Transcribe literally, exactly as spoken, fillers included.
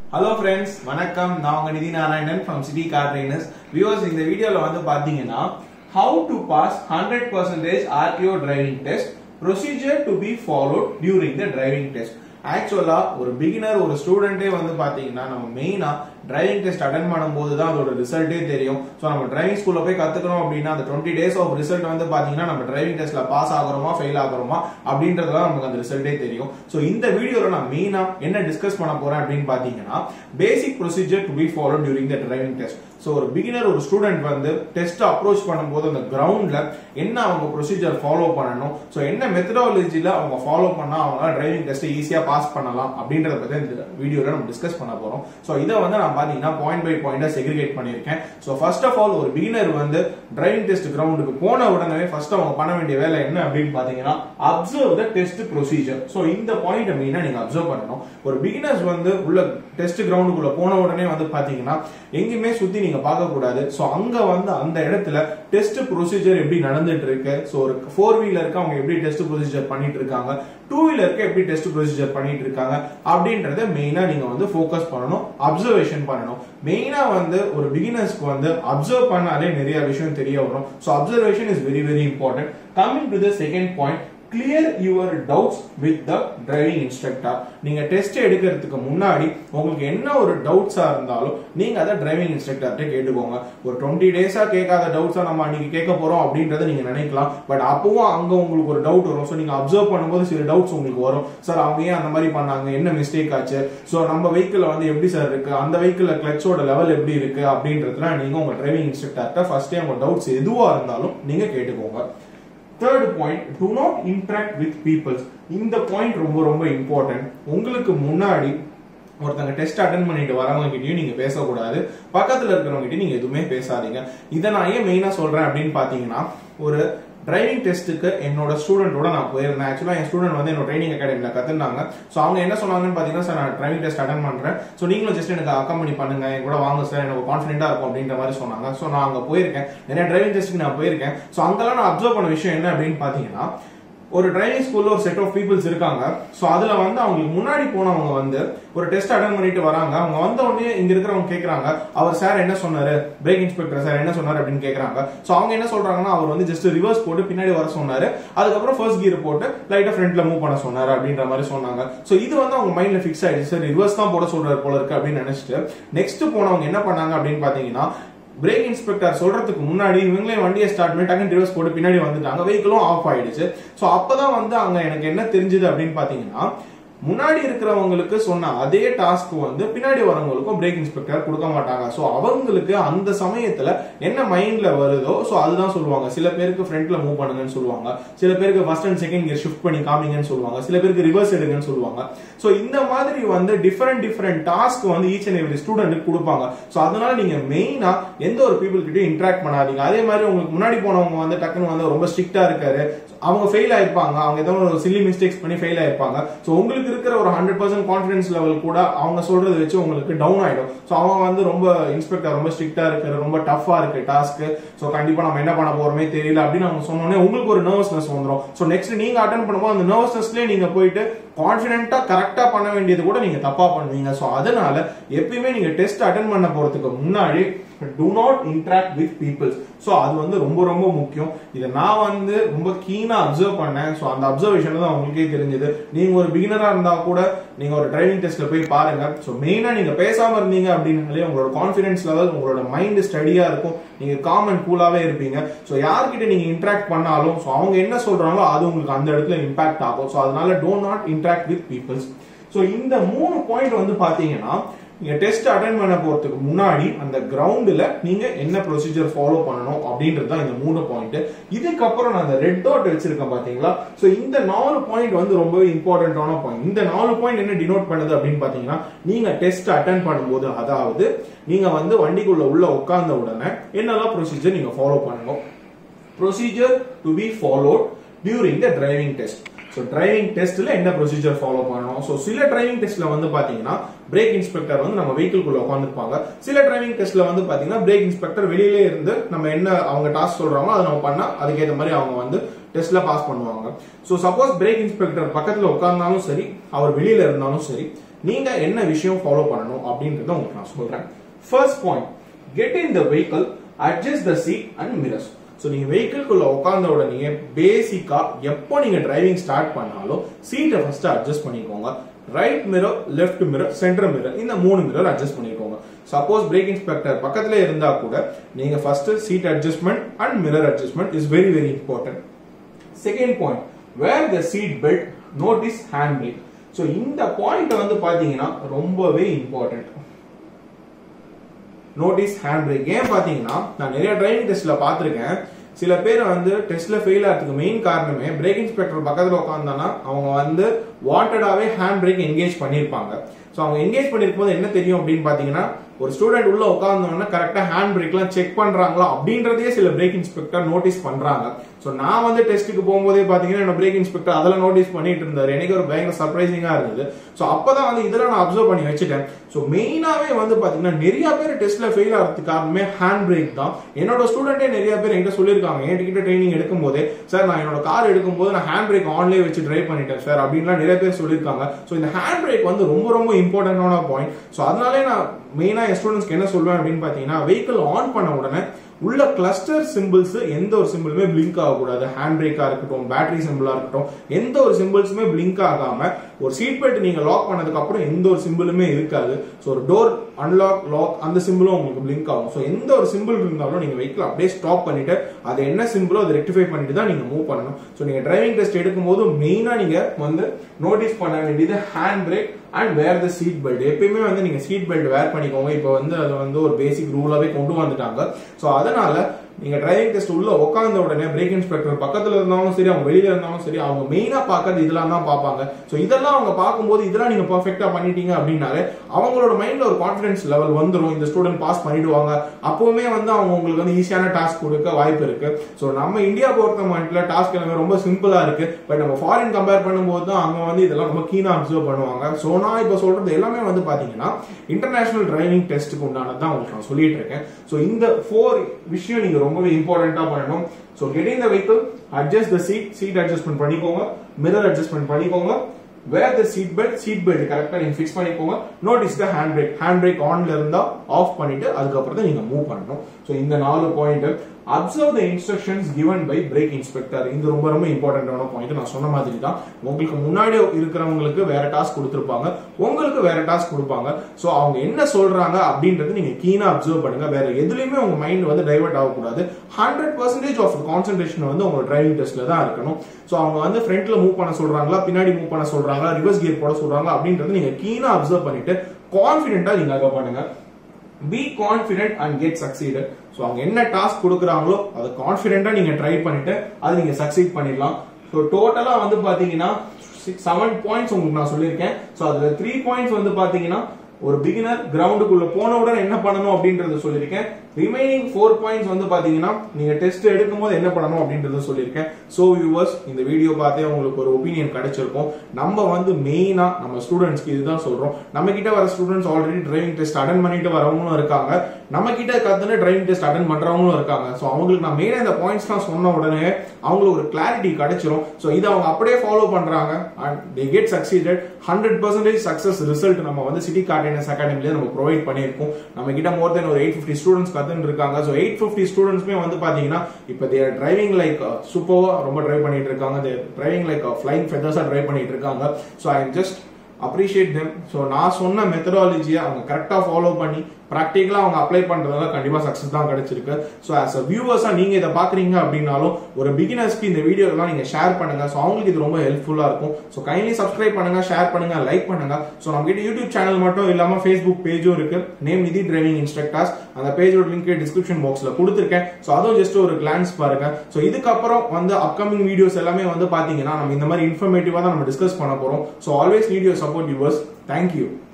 Hello friends, வணக்கம். நான் உங்க நிதி Narayanan from City Car Trainers. Viewers, இந்த வீடியோல வந்து பாத்தீங்கன்னா how to pass one hundred percent R T O driving test, procedure to be followed during the driving test. ஆக்சுவலா ஒரு பிகினர் ஒரு ஸ்டூடெண்டே வந்து பாத்தீங்கன்னா நம்ம மெயினா டிரைவிங் டெஸ்ட் அட்டெண்ட் பண்ணும்போது தான் அதோட ரிசல்ட்டே தெரியும். ஸோ நம்ம டிரைவிங் ஸ்கூல்ல போய் கத்துக்கணும் அப்படின்னா அந்த டுவெண்ட்டி டேஸ் ஆஃப் ரிசல்ட் வந்து பாத்தீங்கன்னா நம்ம டிரைவிங் டெஸ்ட்ல பாஸ் ஆகிறோமா ஃபெயில் ஆகிறோமா அப்படின்றதுலாம் நமக்கு அந்த ரிசல்ட்டே தெரியும். ஸோ இந்த வீடியோல நான் மெயினா என்ன டிஸ்கஸ் பண்ண போறேன் அப்படின்னு பாத்தீங்கன்னா basic procedure to be follow during the driving test. So ஒரு பிகினர் ஒரு ஸ்டூடெண்ட் வந்து டெஸ்ட் அப்ரோச் பண்ணும்போது அந்த கிரவுண்ட்ல என்ன அவங்க ப்ரொசீஜர் ஃபாலோ பண்ணணும், ஸோ என்ன மெத்தடாலஜில அவங்க ஃபாலோ பண்ணா அவங்க டிரைவிங் டெஸ்ட் ஈஸியா பாஸ் பண்ணலாம் அப்படின்றத பத்தி இந்த வீடியோல நம்ம டிஸ்கஸ் பண்ண போறோம். ஸோ இதை வந்து நான் பாத்தீங்கன்னா பாயிண்ட் பை பாயிண்டா செக்ரிகேட் பண்ணிருக்கேன். ஸோ ஃபர்ஸ்ட் ஆஃப் ஆல் ஒரு பிகினர் வந்து டிரைவிங் டெஸ்ட் கிரவுண்டுக்கு போன உடனே ஃபர்ஸ்ட் அவங்க பண்ண வேண்டிய வேலை என்ன அப்படின்னு பாத்தீங்கன்னா observe the test procedure. So இந்த பாயிண்ட் மெயினா நீங்க அப்சர்வ் பண்ணணும். ஒரு பிகினர்ஸ் வந்து உள்ள டெஸ்ட் கிரவுண்டுக்குள்ள போன உடனே வந்து பாத்தீங்கன்னா எங்கேயுமே சுத்தி நீங்க பார்க்க கூடாது. சோ அங்க வந்து அந்த இடத்துல டெஸ்ட் ப்ரொசீஜர் எப்படி நடந்துட்டு இருக்கு, சோ ஒரு ஃபோர் வீலருக்கு அவங்க எப்படி டெஸ்ட் ப்ரொசீஜர் பண்ணிட்டு இருக்காங்க, டூ வீலருக்கு எப்படி டெஸ்ட் ப்ரொசீஜர் பண்ணிட்டு இருக்காங்க அப்படின்றத மெயினா நீங்க வந்து ஃபோக்கஸ் பண்ணணும், அப்சர்வேஷன் பண்ணணும். மெயினா வந்து ஒரு பிகினர்ஸ்க்கு வந்து அப்சர்வ் பண்ணாலே நிறைய விஷயம் தெரிய வரும். So observation is very very important. Coming to the second point, clear your doubts with the driving instructor. நீங்க டெஸ்ட் எடுக்கிறதுக்கு முன்னாடி உங்களுக்கு என்ன ஒரு டவுட்ஸா இருந்தாலும் நீங்க அதை டிரைவிங் இன்ஸ்ட்ரக்டர்கிட்ட கேட்டுக்கோங்க. ஒரு டுவெண்ட்டி டேஸா கேட்காத டவுட்ஸா நம்ம அன்னைக்கு கேட்க போறோம் அப்படின்றத நீங்க நினைக்கலாம். பட் அப்பவும் அங்க உங்களுக்கு ஒரு டவுட் வரும். ஸோ நீங்க அப்சர்வ் பண்ணும்போது சில டவுட்ஸ் உங்களுக்கு வரும். சார் அவங்க ஏன் அந்த மாதிரி பண்ணாங்க, என்ன மிஸ்டேக் ஆச்சு, ஸோ நம்ம வெஹிக்கிள் வந்து எப்படி சார் இருக்கு, அந்த வெஹிக்கிள் கிளச்சோட லெவல் எப்படி இருக்கு அப்படின்றதுல நீங்க உங்க டிரைவிங் இன்ஸ்ட்ரக்டர்கிட்ட ஃபர்ஸ்டே உங்க டவுட்ஸ் எதுவா இருந்தாலும் நீங்க கேட்டுக்கோங்க. Third point, do not interact with people. இந்த பாயிண்ட் ரொம்ப ரொம்ப இம்பார்ட்டன்ட். உங்களுக்கு முன்னாடி ஒருத்தங்க டெஸ்ட் அட்டெண்ட் பண்ணிட்டு வரவங்க கிட்டயும் நீங்க பேசக்கூடாது, பக்கத்துல இருக்கிறவங்க கிட்டயும் நீங்க எதுவுமே பேசாதீங்க. இதை நான் ஏன் மெயினா சொல்றேன் அப்படின்னு பாத்தீங்கன்னா, ஒரு டிரைவிங் டெஸ்ட்டுக்கு என்னோட ஸ்டூடெண்டோட நான் போயிருந்தேன். ஆக்சுவலா என் ஸ்டூடெண்ட் வந்து என்னோட ட்ரைனிங் அகாடமில கத்துனாங்க. ஸோ அவங்க என்ன சொன்னாங்கன்னு பாத்தீங்கன்னா, சார் நான் டிரைவிங் டெஸ்ட் அட்டன் பண்றேன், ஸோ நீங்களும் ஜஸ்ட் எனக்கு அக்கம்பெனி பண்ணுங்க, என் கூட வாங்க சார், எனக்கு கான்ஃபிடென்ட்டா இருக்கும் அப்படின்ற மாதிரி சொன்னாங்க. ஸோ நான் அங்க போயிருக்கேன், நிறைய டிரைவிங் டெஸ்ட்டுக்கு நான் போயிருக்கேன். ஸோ அங்கெல்லாம் நான் அப்சர்வ் பண்ண விஷயம் என்ன அப்படின்னு பாத்தீங்கன்னா, ஒரு டிரைவிங் ஸ்கூல்ல ஒரு செட் ஆஃப் பீப்புள்ஸ் இருக்காங்க. சோ அதுல வந்து அவங்களுக்கு முன்னாடி போனவங்க வந்து ஒரு டெஸ்ட் அட்டன் பண்ணிட்டு வராங்க. அவங்க வந்த உடனே இங்க இருக்கிறவங்க கேக்குறாங்க, அவர் சார் என்ன சொன்னாரு, பிரேக் இன்ஸ்பெக்டர் சார் என்ன சொன்னாரு அப்படின்னு கேக்குறாங்க. சோ அவங்க என்ன சொல்றாங்கன்னா, அவர் வந்து ஜஸ்ட் ரிவர்ஸ் போட்டு பின்னாடி வர சொன்னாரு, அதுக்கப்புறம் ஃபர்ஸ்ட் கியர் போட்டு லைட்டா ஃப்ரண்ட்ல மூவ் பண்ண சொன்னாரு அப்படின்ற மாதிரி சொன்னாங்க. சோ இது வந்து அவங்க மைண்ட்ல ஃபிக்ஸ் ஆயிடுச்சு, சார் ரிவர்ஸ் தான் போட சொல்றாரு போல இருக்கு அப்படின்னு நினைச்சிட்டு நெக்ஸ்ட் போனவங்க என்ன பண்ணாங்க அப்படின்னு பாத்தீங்கன்னா, பிரேக் இன்ஸ்பெக்டர் சொல்றதுக்கு முன்னாடி இவங்களே வண்டியை ஸ்டார்ட் பண்ணி டக்குனு ரிவர்ஸ் போட்டு பின்னாடி வந்துட்டாங்க, வெஹிக்கிளும் ஆஃப் ஆயிடுச்சு. சோ அப்பதான் வந்து அங்க எனக்கு என்ன தெரிஞ்சது அப்படின்னு பாத்தீங்கன்னா, முன்னாடி இருக்கிறவங்களுக்கு சொன்ன அதே டாஸ்க் வந்து பின்னாடி வரவங்களுக்கும் பிரேக் இன்ஸ்பெக்டர் கொடுக்க மாட்டாங்க. சோ அவங்களுக்கு அந்த சமயத்துல என்ன மைண்ட்ல வருதோ சோ அதுதான் சொல்லுவாங்க. சில பேருக்கு ஃப்ரண்ட்ல மூவ் பண்ணுங்கன்னு சொல்லுவாங்க, சில பேருக்கு first and second gear shift பண்ணி காமிங்கன்னு சொல்லுவாங்க, சில பேருக்கு ரிவர்ஸ் எடுங்கன்னு சொல்லுவாங்க. சோ இந்த மாதிரி வந்து டிஃபரெண்ட் டிஃபரெண்ட் டாஸ்க் வந்து ஈச் அண்ட் எவ்ரி ஸ்டூடெண்ட்டுக்கு கொடுப்பாங்க. சோ அதனால நீங்க மெயினா எந்த ஒரு பீப்புள் கிட்டயும் இன்டராக்ட் பண்ணாதீங்க. அதே மாதிரி உங்களுக்கு முன்னாடி போனவங்க வந்து டக்குன்னு வந்து ரொம்ப ஸ்ட்ரிக்டா இருக்காரு, அவங்க ஃபெயில் ஆயிருப்பாங்க, அவங்க ஏதோ ஒரு சில்லி மிஸ்டேக்ஸ் பண்ணி ஃபெயில் ஆயிருப்பாங்க. சோ உங்களுக்கு இருக்கிற ஒரு ஹண்ட்ரட் பர்சன்ட் கான்பிடன்ஸ் லெவல் கூட அவங்க சொல்றதை வச்சு உங்களுக்கு டவுன் ஆயிடும். சோ அவங்க வந்து ரொம்ப இன்ஸ்பெக்டர் ரொம்ப ஸ்ட்ரிக்டா இருக்கு, ரொம்ப டஃபா இருக்கு டாஸ்க், சோ கண்டிப்பா நம்ம என்ன பண்ண போறோமே தெரியல அப்படின்னு அவங்க சொன்னோடனே உங்களுக்கு ஒரு நர்வஸ்னஸ் வந்துடும். சோ நெக்ஸ்ட் நீங்க அட்டெண்ட் பண்ணும்போது அந்த நர்வஸ்னஸ்லயே நீங்க போயிட்டு கான்பிடென்ட்டா கரெக்டா பண்ண வேண்டியது கூட நீங்க தப்பா பண்ணுவீங்க. சோ அதனால எப்பயுமே நீங்க டெஸ்ட் அட்டெண்ட் பண்ண போறதுக்கு முன்னாடி do not interact with people. So அது வந்து ரொம்ப ரொம்ப முக்கியம். இதை நான் வந்து ரொம்ப கீனா அப்சர்வ் பண்ணேன். சோ அந்த அப்சர்வேஷன் தான் உங்களுக்கே தெரிஞ்சது. நீங்க ஒரு பிகினரா இருந்தா கூட நீங்க ஒரு டிரைவிங் டெஸ்ட்ல போய் பாருங்க. சோ மெயினா நீங்க பேசாம இருந்தீங்க அப்படின்னாலே உங்களோட கான்பிடன்ஸ் லெவல், உங்களோட மைண்ட் ஸ்டடியா இருக்கும், நீங்க காம் அண்ட் கூலாவே இருப்பீங்க. சோ யார்கிட்ட நீங்க இன்டராக்ட் பண்ணாலும் சோ அவங்க என்ன சொல்றாங்களோ அது உங்களுக்கு அந்த இடத்துல இம்பாக்ட் ஆகும். சோ அதனால do not interact with people. So இந்த மூணு பாயிண்ட் வந்து பாத்தீங்கன்னா, நீங்க டெஸ்ட் அட்டெண்ட் பண்ண போறதுக்கு முன்னாடி அந்த கிரவுண்ட்ல நீங்க என்ன ப்ரொசீஜர் ஃபாலோ பண்ணணும் அப்படின்றது தான் இந்த மூணு பாயிண்ட். இதுக்கப்புறம் நான் அந்த ரெட் டாட் வச்சிருக்கேன் பாத்தீங்களா, சோ இந்த நாலு பாயிண்ட் வந்து ரொம்ப இம்பார்ட்டன்டான பாயிண்ட். இந்த நாலு பாயிண்ட் என்ன டினோட் பண்ணுது அப்படின்னு பாத்தீங்கன்னா, நீங்க டெஸ்ட் அட்டெண்ட் பண்ணும்போது, அதாவது நீங்க வந்து வண்டிக்குள்ள உள்ள உட்கார்ந்த உடனே என்னெல்லாம் ப்ரொசீஜர் நீங்க ஃபாலோ பண்ணணும், procedure to be followed during the driving test. So driving டெஸ்ட்ல என்ன ப்ரொசீஜர் ஃபாலோ பண்ணணும். சோ சில டிரைவிங் டெஸ்ட்ல வந்து பாத்தீங்கன்னா பிரேக் இன்ஸ்பெக்டர் வந்து நம்ம வெஹிக்கிள்குள்ள உட்காந்துருப்பாங்க. சில டிரைவிங் டெஸ்ட்ல வந்து பாத்தீங்கன்னா பிரேக் இன்ஸ்பெக்டர் வெளியிலே இருந்து நம்ம என்ன அவங்க டாஸ்க் சொல்றாங்களோ அதை நம்ம பண்ணா அதுக்கேற்ற மாதிரி அவங்க வந்து டெஸ்ட்ல பாஸ் பண்ணுவாங்க. சோ சப்போஸ் பிரேக் இன்ஸ்பெக்டர் பக்கத்துல உட்கார்ந்தாலும் சரி, அவர் வெளியில இருந்தாலும் சரி, நீங்க என்ன விஷயம் ஃபாலோ பண்ணணும் அப்படின்றத உங்களுக்கு நான் சொல்றேன். First point, get in the vehicle, adjust the seat and mirrors. So நீங்க வெஹிக்கிள்குள்ள உட்கார்ந்த உடனே பேசிக்கா எப்போ நீங்க டிரைவிங் ஸ்டார்ட் பண்ணாலும் சீட்டை ஃபர்ஸ்ட் அட்ஜஸ்ட் பண்ணிக்கோங்க. Right mirror, left mirror, centre mirror, இந்த மூணு மிரர் அட்ஜஸ்ட் பண்ணிக்கோங்க. சப்போஸ் பிரேக் இன்ஸ்பெக்டர் பக்கத்துல இருந்தா கூட நீங்க first seat adjustment and mirror adjustment is very very important. Second point, wear the seat belt, notice hand brake. So இந்த point வந்து பாத்தீங்கன்னா ரொம்பவே இம்பார்ட்டன்ட். நோட்டீஸ் ஹேண்ட் பிரேக் ஏன் பாத்தீங்கன்னா நான் நிறைய டிரைவிங் டெஸ்ட்ல பாத்திருக்கேன். சில பேர் வந்து டெஸ்ட்ல ஃபெயில் ஆகிறதுக்கு மெயின் காரணமே பிரேக் இன்ஸ்பெக்டர் பக்கத்துல உட்காந்தானா அவங்க வந்து வாண்டடாவே ஹேண்ட் பிரேக் என்கேஜ் பண்ணிருப்பாங்க. ஸோ அவங்க என்கேஜ் பண்ணிருக்கும் போது என்ன தெரியும் அப்படின்னு பாத்தீங்கன்னா ஒரு ஸ்டூடெண்ட் உள்ள உட்கார்ந்தோம்னா கரெக்டா ஹேண்ட் பிரேக் எல்லாம் செக் பண்றாங்களா அப்படின்றதே சில பிரேக் இன்ஸ்பெக்டர் நோட்டீஸ் பண்றாங்க. ஸோ நான் வந்து டெஸ்ட்டுக்கு போகும்போதே பாத்தீங்கன்னா என்ன பிரேக் இன்ஸ்பெக்டர் அதெல்லாம் நோட்டீஸ் பண்ணிட்டு இருந்தாரு. எனக்கு ஒரு பயங்கர சர்ப்ரைசிங்கா இருந்தது. ஸோ அப்பதான் வந்து இதெல்லாம் நான் அப்சர்வ் பண்ணி வச்சுட்டேன். ஸோ மெயினாவே வந்து பாத்தீங்கன்னா நிறைய பேர் டெஸ்ட்ல ஃபெயில் ஆகிறதுக்கு காரணமே ஹேண்ட் பிரேக் தான். என்னோட ஸ்டூடெண்டே நிறைய பேர் என்கிட்ட சொல்லியிருக்காங்க, என்கிட்ட ட்ரைனிங் எடுக்கும் போதே சார் நான் என்னோட கார் எடுக்கும் போது நான் ஹேண்ட் பிரேக் ஆன்லேயே வச்சு டிரைவ் பண்ணிட்டேன் சார் அப்படின்லாம் நிறைய பேர் சொல்லியிருக்காங்க. ஸோ இந்த ஹேண்ட் பிரேக் வந்து ரொம்ப ரொம்ப இம்பார்ட்டன்டான பாயிண்ட். ஸோ அதனாலே நான் மெயினா என் ஸ்டூடெண்ட்ஸ்க்கு என்ன சொல்வேன் அப்படின்னு பாத்தீங்கன்னா வெஹிக்கிள் ஆன் பண்ண உடனே உள்ள கிளஸ்டர் சிம்பிள்ஸ் எந்த ஒரு சிம்பிளுமே பிளிங்க் ஆகக்கூடாது. ஹேண்ட் பிரேக்கா இருக்கட்டும், பேட்டரி சிம்பிளா இருக்கட்டும், எந்த ஒரு சிம்பிள்ஸுமே பிளிங்க் ஆகாம ஒரு சீட் பெல்ட் நீங்க லாக் பண்ணதுக்கு அப்புறம் எந்த ஒரு சிம்பிளுமே இருக்காது. ஸோ ஒரு டோர் அன்லாக் லாக் அந்த சிம்பிளும் உங்களுக்கு பிளிங்க் ஆகும். ஸோ எந்த ஒரு சிம்பிள் இருந்தாலும் நீங்க வெஹிக்கிள் அப்படியே ஸ்டாப் பண்ணிட்டு அது என்ன சிம்பிளோ அதை ரெக்டிஃபை பண்ணிட்டு தான் நீங்க மூவ் பண்ணணும். ஸோ நீங்க டிரைவிங் டெஸ்ட் எடுக்கும் போது மெயினா நீங்க வந்து நோட்டீஸ் பண்ண வேண்டியது hand brake and wear the seat belt. எப்பயுமே வந்து நீங்க சீட் பெல்ட் வேர் பண்ணிக்கோங்க. இப்போ வந்து அது வந்து ஒரு பேசிக் ரூலாவே கொண்டு வந்துட்டாங்க. ஸோ அதனால நீங்க டிரைவிங் டெஸ்ட் உள்ள உட்கார்ந்த உடனே பிரேக் இன்ஸ்பெக்டர் பக்கத்துல இருந்தாலும் சரி அவங்க வெளியில இருந்தாலும் சரி அவங்க மெயினா பாக்குறது இதெல்லாம் தான் பார்ப்பாங்க. ஸோ இதெல்லாம் அவங்க பார்க்கும்போது இதெல்லாம் நீங்க பெர்ஃபெக்ட்டா பண்ணிட்டீங்க அப்படின்னாலே அவங்களோட மைண்ட்ல ஒரு கான்பிடன்ஸ் லெவல் வந்துடும். இந்த ஸ்டூடெண்ட் பாஸ் பண்ணிடுவாங்க. அப்பவுமே வந்து அவங்க உங்களுக்கு வந்து ஈஸியான டாஸ்க் கொடுக்க வாய்ப்பு இருக்கு. ஸோ நம்ம இந்தியா பொறுத்த மட்டும் டாஸ்க் எல்லாமே ரொம்ப சிம்பிளா இருக்கு. பட் நம்ம ஃபாரின் கம்பேர் பண்ணும்போது தான் அவங்க வந்து இதெல்லாம் ரொம்ப கீனா அப்சர்வ் பண்ணுவாங்க. ஸோ நான் இப்போ சொல்றது எல்லாமே வந்து பாத்தீங்கன்னா இன்டர்நேஷனல் டிரைவிங் டெஸ்ட்டுக்கு உண்டானதான் உங்களுக்கு நான் சொல்லிட்டு இருக்கேன். ஸோ இந்த ஃபோர் விஷயம் நீங்க ரொம்பவே இம்பார்ட்டன்டா பண்ணணும். So get in the vehicle, adjust the seat, seat adjustment பண்ணிக்கோங்க, மிரர் அட்ஜஸ்ட்மென்ட் பண்ணிக்கோங்க, wear the seat belt, seat belt கரெக்ட்டா நீங்க ஃபிக்ஸ் பண்ணிக்கோங்க, notice the hand brake, hand brake ஆன்ல இருந்தா ஆஃப் பண்ணிட்டு அதுக்கு அப்புறம் தான் நீங்க மூவ் பண்ணணும். சோ இந்த நாலு point. Observe the instructions given by brake inspector. இது ரொம்ப ரொம்ப இம்பார்ட்டன்டான பாயிண்ட். நான் சொன்ன மாதிரி தான் உங்களுக்கு முன்னாடி இருக்கிறவங்களுக்கு வேற டாஸ்க் கொடுத்திருப்பாங்க, உங்களுக்கு வேற டாஸ்க் கொடுப்பாங்க. சோ அவங்க என்ன சொல்றாங்க அப்படின்றது நீங்க கீனா அப்சர்வ் பண்ணுங்க. வேற எதுலயுமே உங்க மைண்ட் வந்து டைவர்ட் ஆகக்கூடாது. ஹண்ட்ரட் பர்சன்டேஜ் ஆஃப் கான்சென்ட்ரேஷன் வந்து உங்க டிரைவிங் டெஸ்ட்ல தான் இருக்கணும். சோ அவங்க வந்து ஃப்ரண்ட்ல மூவ் பண்ண சொல்றாங்களா, பின்னாடி மூவ் பண்ண சொல்றாங்களா, ரிவர்ஸ் கியர் போட சொல்றாங்களா அப்படின்றது நீங்க கீனா அப்சர்வ் பண்ணிட்டு கான்பிடென்ட்டா நீங்க அக பண்ணுங்க. Be confident and get succeeded. So அவங்க என்ன டாஸ்க் கொடுக்குறாங்களோ அதை கான்ஃபிடென்ட்டா நீங்க ட்ரை பண்ணிட்டு அது நீங்க சக்சீட் பண்ணிடலாம். ஸோ டோட்டலா வந்து பாத்தீங்கன்னா செவன் பாயிண்ட்ஸ் உங்களுக்கு நான் சொல்லியிருக்கேன். ஸோ அதுல த்ரீ பாயிண்ட்ஸ் வந்து பாத்தீங்கன்னா ஒரு பிகினர் கிரவுண்டுக்குள்ள போன உடனே என்ன பண்ணணும் அப்படின்றத சொல்லியிருக்கேன். ரிமைனிங் ஃபோர் பாயிண்ட்ஸ் வந்து பாத்தீங்கன்னா நீங்க டெஸ்ட் எடுக்கும் போது என்ன பண்ணணும் அப்படின்றத சொல்லியிருக்கேன். சோ வியூவர்ஸ், இந்த வீடியோ பார்த்தே உங்களுக்கு ஒரு ஒப்பீனியன் கிடைச்சிருக்கும். நம்ம வந்து மெயினா நம்ம ஸ்டூடெண்ட்ஸ்க்கு இதுதான் சொல்றோம். நம்ம கிட்ட வர students already driving test attend பண்ணிட்டு வரவங்களும் இருக்காங்க, நம்ம கிட்ட கத்துன டிரைவிங் டெஸ்ட் அட்டன் பண்றவங்களும் இருக்காங்க. சோ அவங்களுக்கு நான் மெயினா இந்த பாயிண்ட்ஸ் நான் சொன்ன உடனே அவங்களுக்கு ஒரு கிளாரிட்டி கிடைச்சிரும். சோ இதை அவங்க அப்படியே ஃபாலோ பண்றாங்க and they get succeeded. Hundred percentage success result நம்ம வந்து சிட்டி கார்டினஸ் அகாடமில நம்ம ப்ரொவைட் பண்ணியிருக்கோம். நம்ம கிட்ட மோர் தென் ஒரு எயிட் ஃபிஃப்டி ஸ்டூடெண்ட்ஸ் கத்துன்னு இருக்காங்க. சோ எயிட் ஃபிஃப்டி ஸ்டூடெண்ட்ஸ்மே வந்து பாத்தீங்கன்னா இப்போ தே ஆர் டிரைவிங் லைக் சூப்பர்வா ரொம்ப டிரைவ் பண்ணிட்டு இருக்காங்க. தே டிரைவிங் லைக் ஃப்ளைங் ஃபெதர்ஸா டிரைவ் பண்ணிட்டு இருக்காங்க. So I just appreciate them. So நான் சொன்ன மெத்தடாலஜியை அவங்க கரெக்டாக ஃபாலோ பண்ணி ப்ராக்டிக்கலாக அவங்க அப்ளை பண்ணுறதுனால கண்டிப்பாக சக்ஸஸ் தான் கிடைச்சிருக்கு. ஸோ ஆஸ் அ வியூவர்ஸாக நீங்கள் இதை பார்க்குறீங்க அப்படின்னாலும் ஒரு பிகினர்ஸ்க்கு இந்த வீடியோலாம் நீங்கள் ஷேர் பண்ணுங்க. ஸோ அவங்களுக்கு இது ரொம்ப ஹெல்ப்ஃபுல்லாக இருக்கும். ஸோ கைண்ட்லி சப்ஸ்கிரைப் பண்ணுங்க, ஷேர் பண்ணுங்க, லைக் பண்ணுங்க. ஸோ நம்ம கிட்ட யூடியூப் சேனல் மட்டும் இல்லாமல் ஃபேஸ்புக் பேஜும் இருக்கு, நேம் நிதி டிரைவிங் இன்ஸ்ட்ரக்டர்ஸ். அந்த பேஜோட லிங்க் டிஸ்கிரிப்ஷன் பாக்ஸ்ல கொடுத்துருக்கேன். ஸோ அதுவும் ஜஸ்ட் ஒரு கிளான்ஸ் பாருங்க. ஸோ இதுக்கப்புறம் வந்து அப்கமிங் வீடியோஸ் எல்லாமே வந்து பார்த்தீங்கன்னா நம்ம இந்த மாதிரி இன்ஃபர்மேட்டிவாக தான் நம்ம டிஸ்கஸ் பண்ண போகிறோம். So always need your support viewers. Thank you.